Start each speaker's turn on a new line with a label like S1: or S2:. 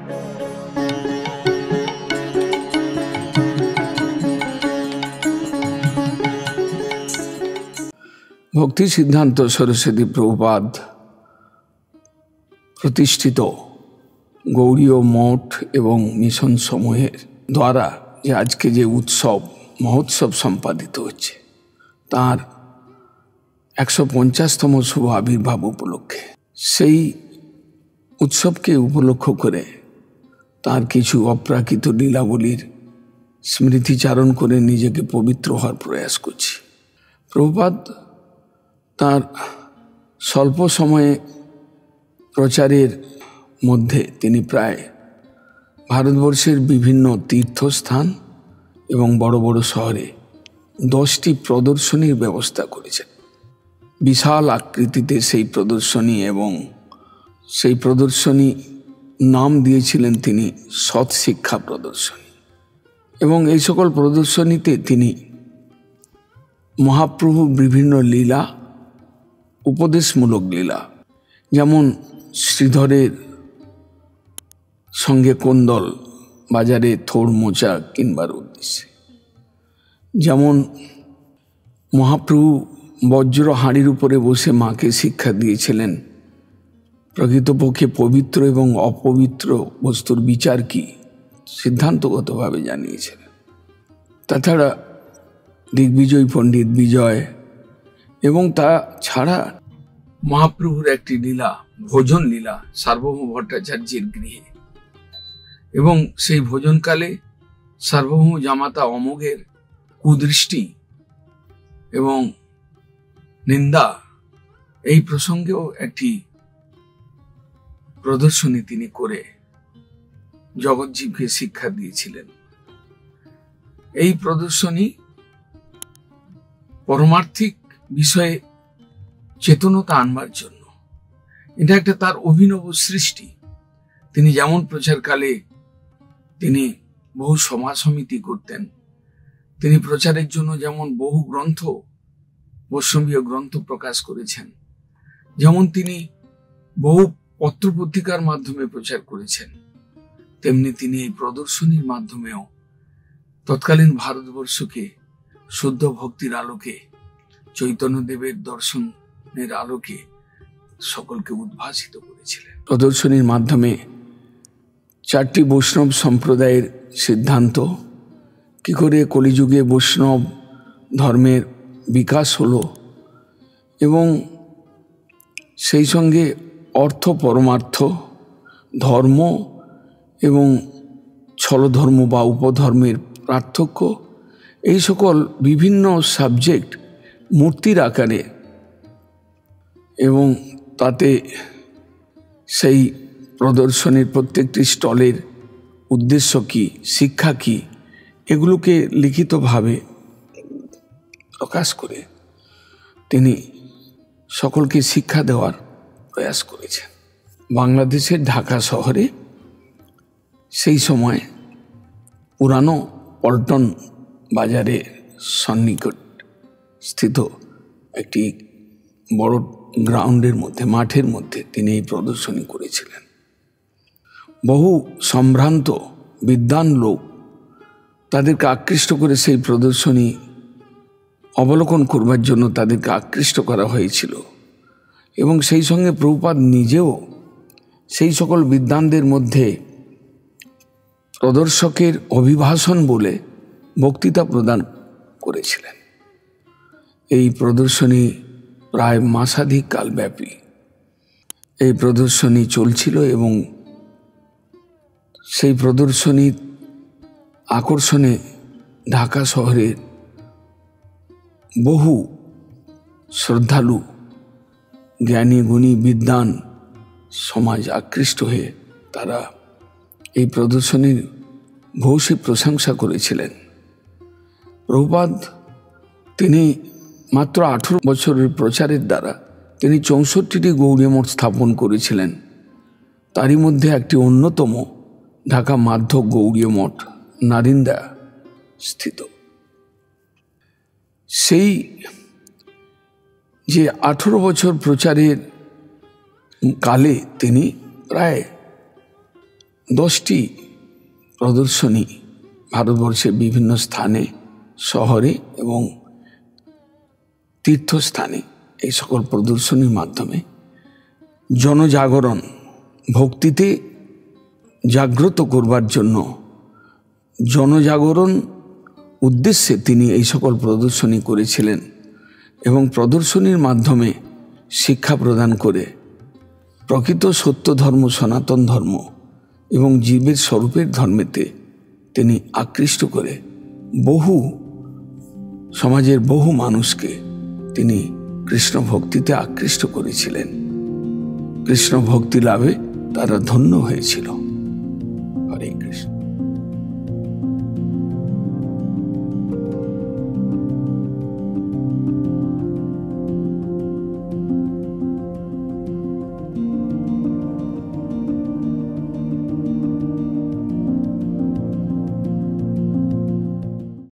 S1: ভক্তি সিদ্ধান্ত সরস্বতী প্রভুপাদ প্রতিষ্ঠিত গৌড়ীয় মঠ এবং মিশন সমূহের দ্বারা যে আজকে যে উৎসব মহোৎসব সম্পাদিত হচ্ছে তার 150তম শুভ আবির্ভাব উপলক্ষে সেই উৎসবকে উপলক্ষ করে তার কিছু অপ্রাকৃত লীলাবলীর স্মৃতিচারণ করে নিজেকে পবিত্র হওয়ার প্রয়াস করছি। প্রভুপাদ তার স্বল্প সময়ে প্রচারের মধ্যে তিনি প্রায় ভারতবর্ষের বিভিন্ন তীর্থস্থান এবং বড় বড় শহরে 10টি প্রদর্শনীর ব্যবস্থা করেছেন। বিশাল আকৃতিতে সেই প্রদর্শনী এবং সেই প্রদর্শনী নাম দিয়েছিলেন তিনি সৎ শিক্ষা প্রদর্শনী। এবং এই সকল প্রদর্শনীতে তিনি মহাপ্রভুর বিভিন্ন লীলা, উপদেশমূলক লীলা, যেমন শ্রীধরের সঙ্গে কোন্দল বাজারে থোড় মোচা কিনবার উদ্দেশ্যে, যেমন মহাপ্রভু বজ্র হাঁড়ির উপরে বসে মাকে শিক্ষা দিয়েছিলেন প্রকৃতপক্ষে পবিত্র এবং অপবিত্র বস্তুর বিচার কি সিদ্ধান্তগতভাবে জানিয়েছিলেন। তাছাড়া দিগ্বিজয় পণ্ডিত বিজয় এবং তা ছাড়া মহাপ্রভুর একটি লীলা ভোজন লীলা সার্বভৌম ভট্টাচার্যের গৃহে, এবং সেই ভোজনকালে সার্বভৌম জামাতা অমোঘের কুদৃষ্টি এবং নিন্দা এই প্রসঙ্গেও একটি প্রদর্শনী তিনি করে জগৎজীবকে শিক্ষা দিয়েছিলেন। এই প্রদর্শনী পরমার্থিক বিষয়ে চেতনতা আনবার জন্য, এটা একটা তার অভিনব সৃষ্টি। তিনি যেমন প্রচারকালে তিনি বহু সভা সমিতি করতেন, তিনি প্রচারের জন্য যেমন বহু গ্রন্থ, বৈষ্ণবীয় গ্রন্থ প্রকাশ করেছেন, যেমন তিনি বহু পত্রপত্রিকার মাধ্যমে প্রচার করেছেন, তেমনি তিনি এই প্রদর্শনীর মাধ্যমেও তৎকালীন ভারতবর্ষকে শুদ্ধ ভক্তির আলোকে, চৈতন্যদেবের দর্শনের আলোকে সকলকে উদ্ভাসিত করেছিলেন। প্রদর্শনীর মাধ্যমে 4টি বৈষ্ণব সম্প্রদায়ের সিদ্ধান্ত, কি করে কলিযুগে বৈষ্ণব ধর্মের বিকাশ হলো এবং সেই সঙ্গে অর্থ পরমার্থ, ধর্ম এবং ছলধর্ম বা উপধর্মের পার্থক্য, এই সকল বিভিন্ন সাবজেক্ট মূর্তির আকারে, এবং তাতে সেই প্রদর্শনীর প্রত্যেকটি স্টলের উদ্দেশ্য কি, শিক্ষা কি, এগুলোকে লিখিতভাবে প্রকাশ করে তিনি সকলকে শিক্ষা দেওয়ার প্রয়াস করেছেন। বাংলাদেশের ঢাকা শহরে সেই সময় পুরানো পল্টন বাজারে সন্নিকট স্থিত একটি বড় গ্রাউন্ডের মধ্যে, মাঠের মধ্যে তিনি এই প্রদর্শনী করেছিলেন। বহু সম্ভ্রান্ত বিদ্বান লোক তাদেরকে আকৃষ্ট করে সেই প্রদর্শনী অবলোকন করবার জন্য তাদেরকে আকৃষ্ট করা হয়েছিল, এবং সেই সঙ্গে প্রভুপাদ নিজেও সেই সকল বিদ্বানদের মধ্যে প্রদর্শকের অভিভাষণ বলে বক্তৃতা প্রদান করেছিলেন। এই প্রদর্শনী প্রায় মাসাধিক কালব্যাপী এই প্রদর্শনী চলছিল, এবং সেই প্রদর্শনীর আকর্ষণে ঢাকা শহরের বহু শ্রদ্ধালু জ্ঞানী গুণী বিদ্বান সমাজ আকৃষ্ট হয়ে তারা এই প্রদর্শনীর ভূয়সী প্রশংসা করেছিলেন। প্রভুপাদ তিনি মাত্র 18 বছরের প্রচারের দ্বারা তিনি 64টি গৌড়ীয় মঠ স্থাপন করেছিলেন। তারই মধ্যে একটি অন্যতম ঢাকা মাধ্য গৌড়ীয় মঠ নারিন্দা স্থিত। সেই যে 18 বছর প্রচারের কালে তিনি প্রায় 10টি প্রদর্শনী ভারতবর্ষের বিভিন্ন স্থানে, শহরে এবং তীর্থস্থানে এই সকল প্রদর্শনীর মাধ্যমে জনজাগরণ, ভক্তিতে জাগ্রত করবার জন্য, জনজাগরণ উদ্দেশ্যে তিনি এই সকল প্রদর্শনী করেছিলেন এবং প্রদর্শনীর মাধ্যমে শিক্ষা প্রদান করে প্রকৃত সত্য ধর্ম, সনাতন ধর্ম এবং জীবের স্বরূপের ধর্মেতে তিনি আকৃষ্ট করে সমাজের বহু মানুষকে তিনি কৃষ্ণ ভক্তিতে আকৃষ্ট করেছিলেন। কৃষ্ণ ভক্তি লাভে তারা ধন্য হয়েছিল। হরে কৃষ্ণ।